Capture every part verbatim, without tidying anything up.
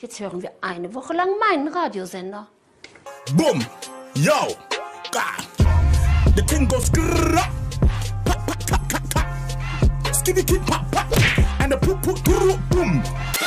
Jetzt hören wir eine Woche lang meinen Radiosender. Boom! Yo! The thing goes grrrr, pop, pop, pop, pop, pop. Skitty kid pop, pop. And the poop, poop, poop, boom.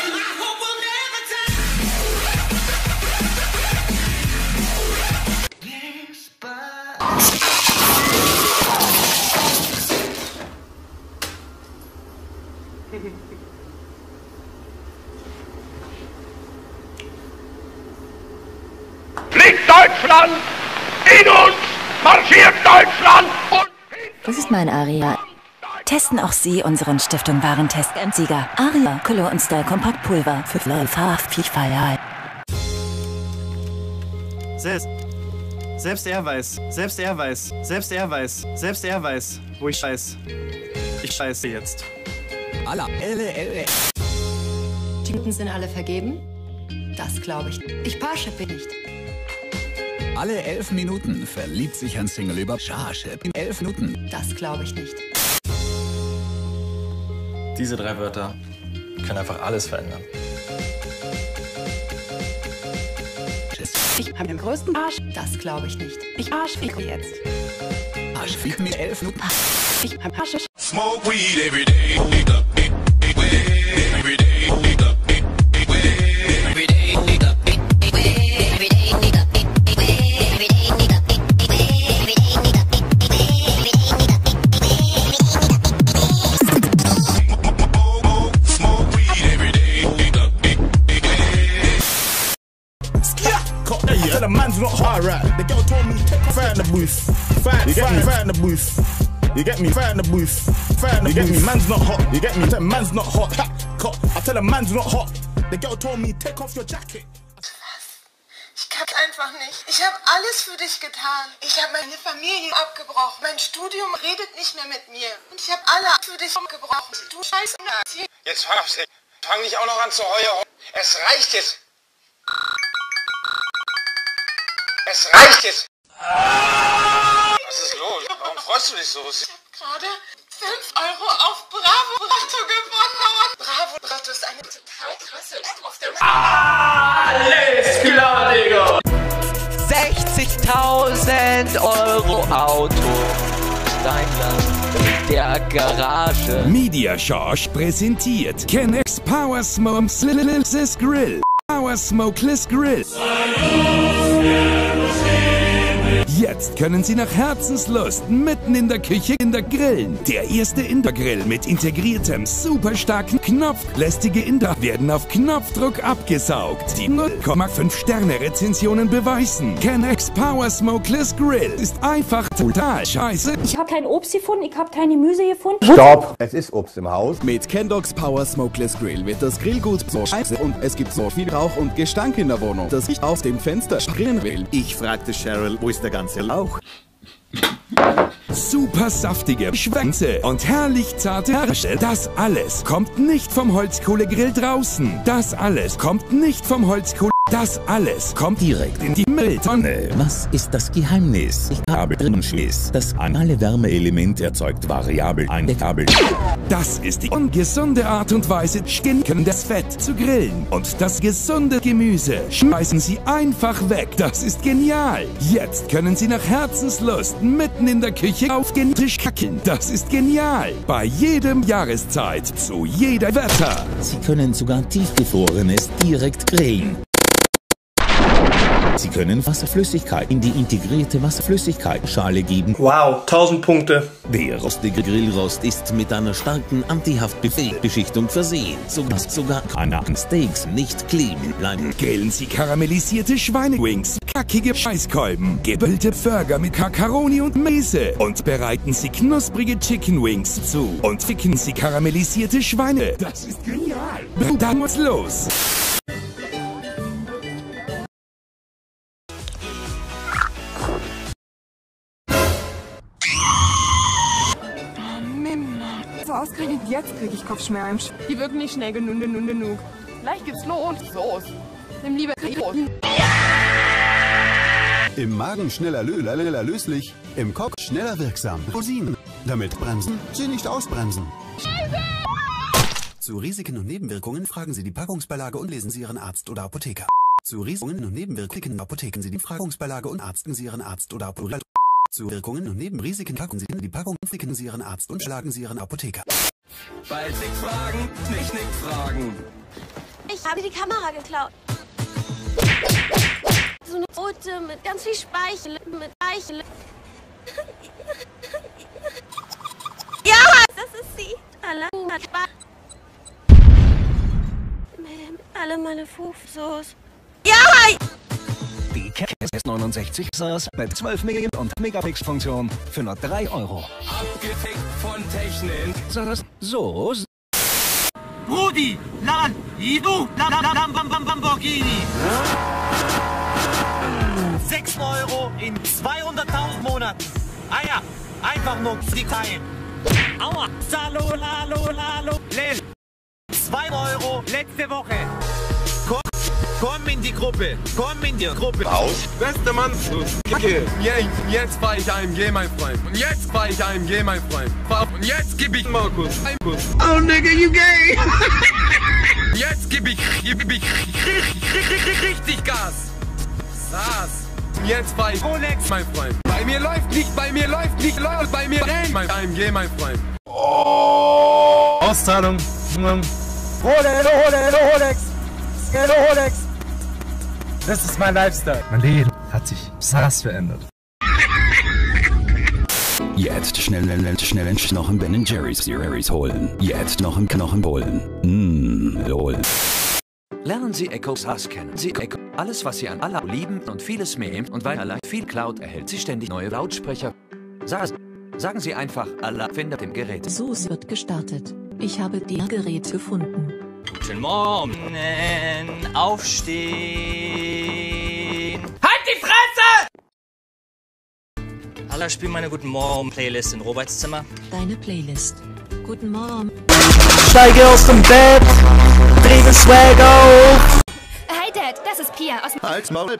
Fliegt Deutschland in uns, marschiert Deutschland und... Das ist mein Aria. Testen auch Sie unseren Stiftung Warentest-Endsieger. Aria, Color und Style Kompaktpulver für Vielfalt. Selbst, selbst er weiß, selbst er weiß, selbst er weiß, selbst er weiß, wo ich scheiß. Ich scheiße jetzt. Alla, elle, elle. Die Minuten sind alle vergeben? Das glaube ich. Ich Parship nicht. Alle elf Minuten verliebt sich ein Single über Parship in elf Minuten. Das glaube ich nicht. Diese drei Wörter können einfach alles verändern. Ich habe den größten Arsch. Das glaube ich nicht. Ich arschficke jetzt. Arschfick mit elf Minuten. Ich hab Haschisch. Smoke weed every day. Every day. Every day. Tell the man's not hot, right? The girl told me take off fire in the booth. Fire, you get me? Fire in the booth. You get me? Fire in the booth. Fire in the booth. You get me? Man's not hot. You get me? Tell man's not hot. Ha, cut. I tell a man's not hot. The girl told me take off your jacket. Was? Ich kann einfach nicht. Ich habe alles für dich getan. Ich habe meine Familie abgebrochen. Mein Studium redet nicht mehr mit mir. Und ich habe alle für dich abgebrochen. Du scheiß Nazi. Jetzt fang auf, fang nicht auch noch an zu heulen. Es reicht jetzt. Es reicht jetzt! Was ist los? Warum freust du dich so? Ich habe gerade fünf Euro auf Bravo Lotto gewonnen. Bravo Lotto ist eine total krasse auf der Alles klar, Digga! sechzigtausend Euro Auto. Steinland, der Garage. Media Charge präsentiert Kennex Power Smokeless Grill. Power Smokeless Grill. Jetzt können Sie nach Herzenslust mitten in der Küche in der grillen. Der erste Indoor-Grill mit integriertem, super starken Knopf. Lästige Inder werden auf Knopfdruck abgesaugt. Die null Komma fünf Sterne Rezensionen beweisen. Kennex Power Smokeless Grill ist einfach total scheiße. Ich habe kein Obst gefunden, ich habe kein Gemüse gefunden. Stopp! Es ist Obst im Haus. Mit Kendox Power Smokeless Grill wird das Grillgut so scheiße und es gibt so viel Rauch und Gestank in der Wohnung, dass ich aus dem Fenster springen will. Ich fragte Cheryl, wo ist der ganze Lauch? Super saftige Schwänze und herrlich zarte Ärsche. Das alles kommt nicht vom Holzkohlegrill draußen. Das alles kommt nicht vom Holzkohle. Das alles kommt direkt in die Mülltonne. Was ist das Geheimnis? Ich habe drinnen Schiss. Das anale Wärmeelement erzeugt variabel eindeckabel. Das ist die ungesunde Art und Weise, stinkendes Fett zu grillen. Und das gesunde Gemüse schmeißen Sie einfach weg. Das ist genial. Jetzt können Sie nach Herzenslust mitten in der Küche auf den Tisch kacken. Das ist genial. Bei jedem Jahreszeit, zu jeder Wetter. Sie können sogar tiefgefrorenes direkt grillen. Sie können Wasserflüssigkeit in die integrierte Wasserflüssigkeitsschale geben. Wow, tausend Punkte. Der rostige Grillrost ist mit einer starken Antihaftbeschichtung versehen, sodass sogar Kanakensteaks nicht kleben bleiben. Grillen Sie karamellisierte Schweinewings, kackige Scheißkolben, gebüllte Burger mit Kakaroni und Mäse und bereiten Sie knusprige Chicken Wings zu und ficken Sie karamellisierte Schweine. Das ist genial. Dann muss los. So ausgerechnet jetzt krieg ich Kopfschmerzen. Die wirken nicht schnell genug, genug, genug. Gleich geht's los. Los. Nimm lieber los. Im Magen schneller lö- löslich, im Kopf schneller wirksam. Rosinen. Damit bremsen Sie nicht ausbremsen. Scheiße! Zu Risiken und Nebenwirkungen fragen Sie die Packungsbeilage und lesen Sie Ihren Arzt oder Apotheker. Zu Risiken und Nebenwirkungen apotheken Sie die Packungsbeilage und arzten Sie Ihren Arzt oder Apotheker. Zu Wirkungen und Nebenrisiken packen Sie die Packung, klicken Sie Ihren Arzt und schlagen Sie Ihren Apotheker. Bei Nick fragen, nicht Nick fragen. Ich habe die Kamera geklaut. So eine rote mit ganz viel Speichel, mit Speichel. Ja, das ist sie. Alle, alle meine Fufsos. Ja! Die S neunundsechzig S A S mit zwölf Megapixel und Megapixel-Funktion für nur drei Euro. Abgefickt von Technik. So, das so. Rudi, Lan, Idu, Lamborghini. sechs Euro in zweihunderttausend Monaten. Ah ja, einfach nur die Teil. Aua, Salo, Lalo, Lalo, Lel. zwei Euro letzte Woche. Komm, komm in die Gruppe, komm in die Gruppe. Raus. Bester Mann, okay. Jetzt fahr ich A M G, mein Freund. Und jetzt fahr ich A M G, mein Freund. Und jetzt geb ich Markus einen Kuss. Oh, nigga, you gay. Jetzt geb ich, geb ich richtig Gas. Saß. Jetzt fahr ich Rolex, mein Freund. Bei mir läuft nicht, bei mir läuft nicht, läuft bei mir rein. Mein A M G, mein Freund. Oh. Auszahlung. Rolex, Rolex, Rolex. Rolex. Das ist mein Lifestyle. Mein Leben hat sich sass verändert. Jetzt schnell, schnell, schnell noch ein Ben Jerry's Jerry's holen. Jetzt noch ein Knochen holen. Mmm, lol. Lernen Sie Echo SaaS kennen. Sie Echo. Alles, was Sie an Allah lieben und vieles mehr. Und weil Allah viel Cloud erhält Sie ständig neue Lautsprecher. SaaS. Sagen Sie einfach, Allah findet im Gerät. So wird gestartet. Ich habe die Geräte gefunden. Guten Morgen. Aufstehen. Halt die Fresse! Allah spielt meine Guten Morgen Playlist in Roberts Zimmer. Deine Playlist. Guten Morgen. Steige aus dem Bett. Dreh den Swag auf. Hey Dad, das ist Pia aus... Halt's Maul.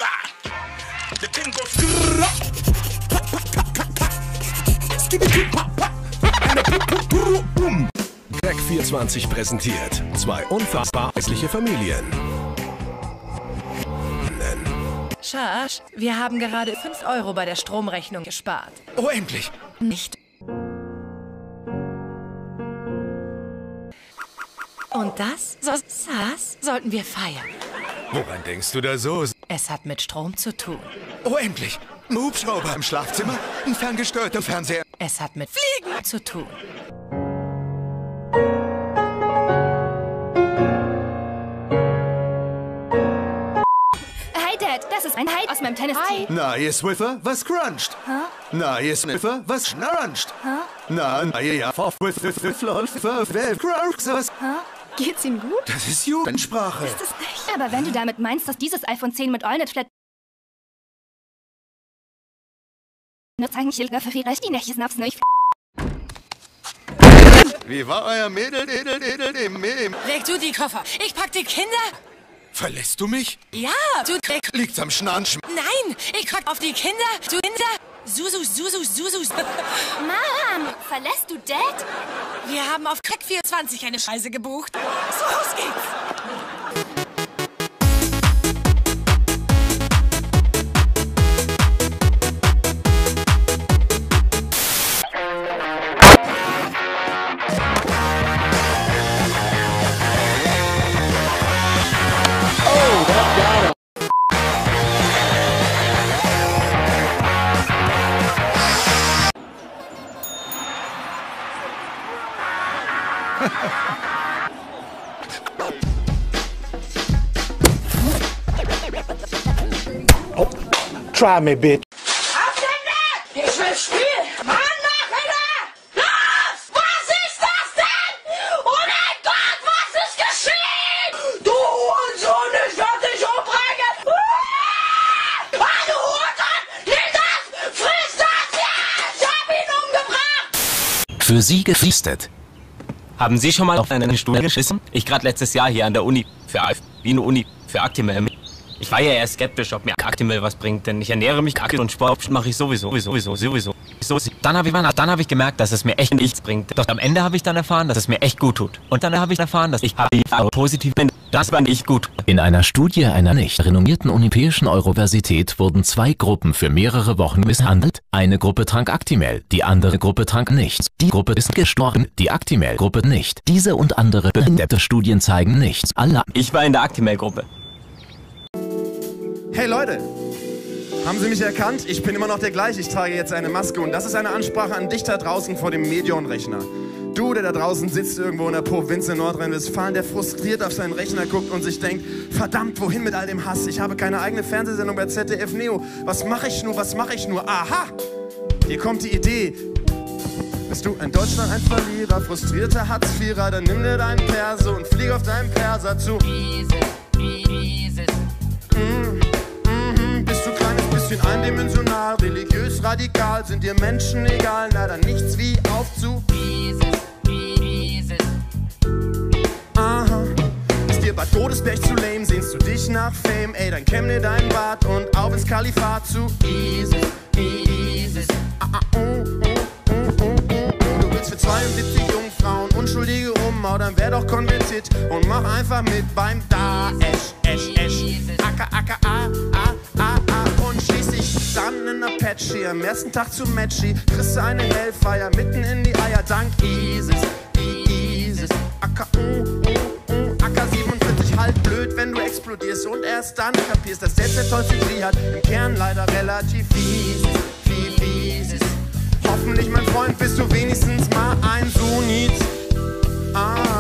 Crack vierundzwanzig präsentiert zwei unfassbar hässliche Familien. Schorsch, wir haben gerade fünf Euro bei der Stromrechnung gespart. Oh, endlich! Nicht. Und das, so das sollten wir feiern. Woran denkst du da so? Es hat mit Strom zu tun. Oh, endlich! Ein Hubschrauber im Schlafzimmer, ein ferngesteuerter Fernseher. Es hat mit Fliegen zu tun. Hey Dad, das ist ein Hai aus meinem Tennis-Tee. Na, ihr Swiffer, was cruncht? Hä? Na, ihr Swiffer, was schnarcht? Hä? Na, na, ja, was? Hä? Geht's ihm gut? Das ist Jugendsprache. Ist es nicht? Aber wenn du damit meinst, dass dieses iPhone zehn mit AllNet Flat Wie war euer Mädel, Edel, Edel, dem Mädel? Leg du die Koffer. Ich pack die Kinder. Verlässt du mich? Ja, du... Liegt's am Schnarchen? Nein, ich pack auf die Kinder. Du Kinder. Susus, Susus, Susus. Mom, verlässt du Dad? Wir haben auf Crack vierundzwanzig eine Scheiße gebucht. So, los geht's. Oh, try me, bitch. Ich will spielen! Mann, Nachhinein! Los! Was ist das denn? Oh mein Gott, was ist geschehen? Du Hurensohn, ich werde dich umbringen! Ah, du Hurensohn! Nimm das! Friss das! Ja! Ich hab ihn umgebracht! Für Sie gefriestet. Haben Sie schon mal auf eine Studie geschissen? Ich gerade letztes Jahr hier an der Uni für A F, wie eine Uni für Actimel. Ich war ja eher skeptisch, ob mir Actimel was bringt, denn ich ernähre mich kacke und Sport mache ich sowieso, sowieso, sowieso, sowieso. so dann habe ich, dann hab ich gemerkt, dass es mir echt nichts bringt. Doch am Ende habe ich dann erfahren, dass es mir echt gut tut. Und dann habe ich erfahren, dass ich positiv bin. Das war nicht gut. In einer Studie einer nicht renommierten europäischen Universität wurden zwei Gruppen für mehrere Wochen misshandelt. Eine Gruppe trank Actimel, die andere Gruppe trank nichts. Die Gruppe ist gestorben, die Actimel-Gruppe nicht. Diese und andere behinderte Studien zeigen nichts. Allah. Ich war in der Actimel-Gruppe. Hey Leute! Haben Sie mich erkannt? Ich bin immer noch der gleiche. Ich trage jetzt eine Maske und das ist eine Ansprache an dich da draußen vor dem Medion-Rechner. Du, der da draußen sitzt irgendwo in der Provinz in Nordrhein-Westfalen, der frustriert auf seinen Rechner guckt und sich denkt, verdammt, wohin mit all dem Hass? Ich habe keine eigene Fernsehsendung bei Z D F Neo. Was mache ich nur, was mache ich nur? Aha! Hier kommt die Idee. Bist du in Deutschland ein Verlierer, frustrierter Hartz-Vierer, dann nimm dir deinen Perso und flieg auf deinem Perser zu. Easy, easy. Mm. Bist du kleines bisschen eindimensional, religiös radikal, sind dir Menschen egal, na dann nichts wie auf zu Jesus, Jesus. Aha, ist dir Bad Godesberg zu lame, sehnst du dich nach Fame, ey, dann kämm dir deinen Bart und auf ins Kalifat zu Jesus, Jesus. Ah, ah, oh, oh, oh, oh, oh. Du willst für zweiundsiebzig Jungfrauen unschuldige ummaudern, wär doch konvertiert und mach einfach mit beim Daesh, Esh, Esh, Aka, Aka, A, A. Ah, ah, und schließlich dann in Apache, am ersten Tag zu Matchy, kriegst du eine Hellfire mitten in die Eier, dank ISIS, ISIS, Aka, uh, uh, uh, Aka siebenundvierzig, halt blöd, wenn du explodierst und erst dann kapierst, dass selbst der tollste Dschihad im Kern leider relativ fies ist, viel fies ist. Hoffentlich, mein Freund, bist du wenigstens mal ein Sunnit. Ah.